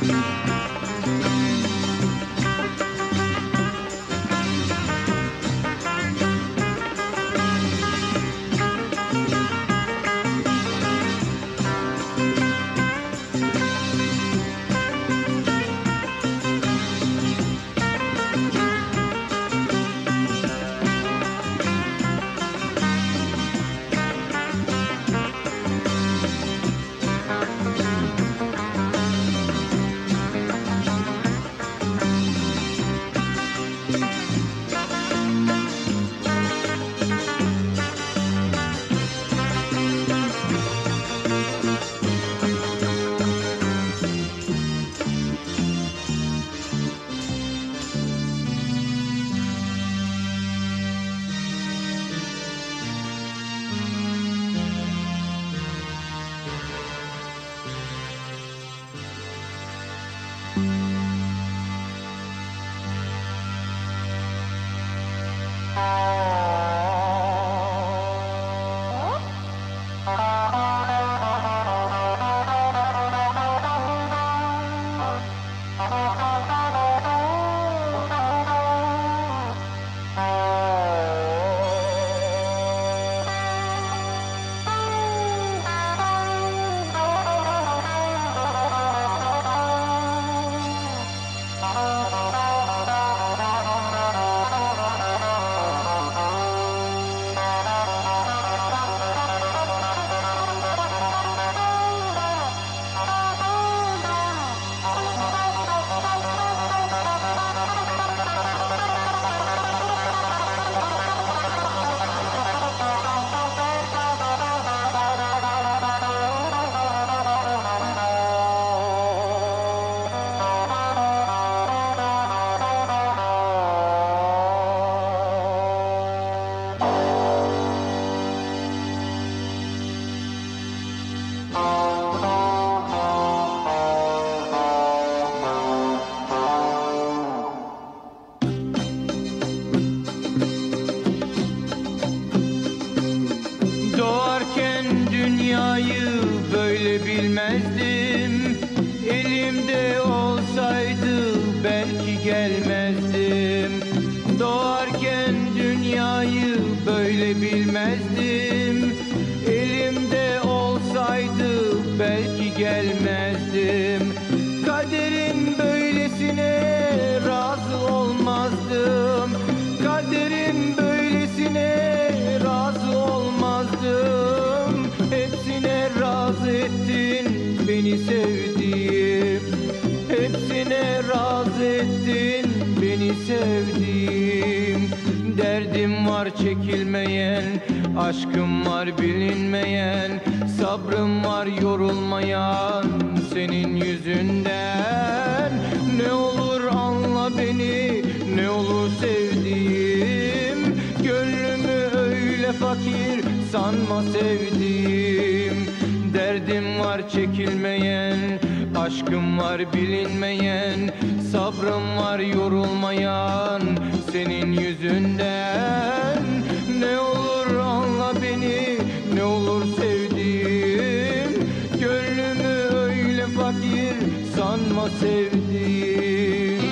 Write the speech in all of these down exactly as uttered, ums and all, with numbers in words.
bilmezdim. Elimde olsaydı belki gelmezdim. Doğarken dünyayı böyle bilmezdim. Elimde olsaydı belki gelmezdim. Kaderin böylesine razı olmazdım. Kaderin böylesine razı olmazdım. Hepsine razı ettin beni sevdiğim. Hepsine razı ettin beni sevdiğim. Derdim var çekilmeyen, aşkım var bilinmeyen, sabrım var yorulmayan senin yüzünden. Ne olur anla beni, ne olur sevdiğim. Gönlümü öyle fakir sanma sevdiğim. Derdim var çekilmeyen, aşkım var bilinmeyen, sabrım var yorulmayan senin yüzünden. Ne olur anla beni, ne olur sevdiğim. Gönlümü öyle fakir sanma sevdiğim.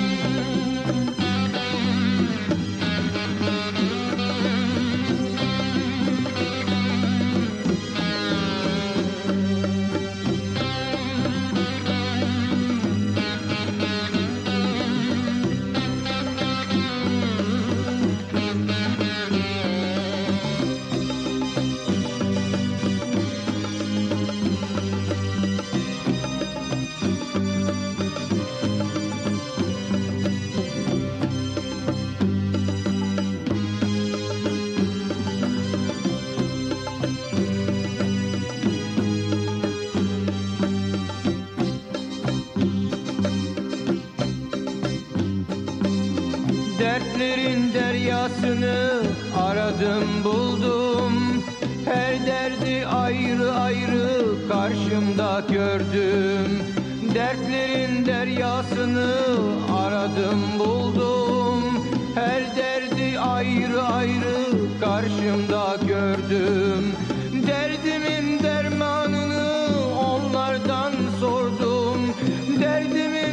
Dertlerin deryasını aradım buldum. Her derdi ayrı ayrı karşımda gördüm. Dertlerin deryasını aradım buldum. Her derdi ayrı ayrı karşımda gördüm. Derdimin dermanını onlardan sordum. Derdimin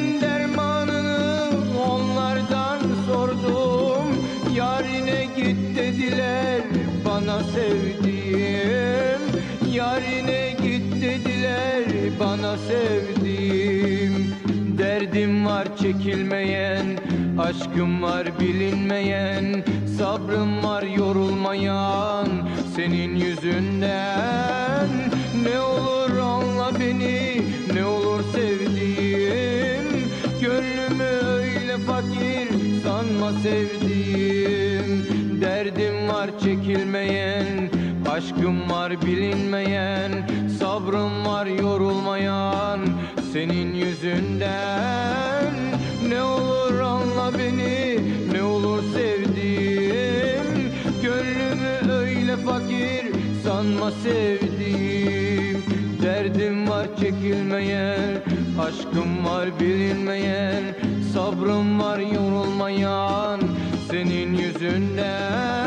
Yarine git dediler bana sevdiğim. Derdim var çekilmeyen, aşkım var bilinmeyen, sabrım var yorulmayan senin yüzünden. Ne olur anla beni, ne olur sevdiğim. Gönlümü öyle fakir sanma sevdiğim. Derdim var çekilmeyen, aşkım var bilinmeyen, sabrım var yorulmayan senin yüzünden. Ne olur anla beni, ne olur sevdiğim. Gönlümü öyle fakir sanma sevdiğim. Derdim var çekilmeyen, aşkım var bilinmeyen, sabrım var yorulmayan senin yüzünden.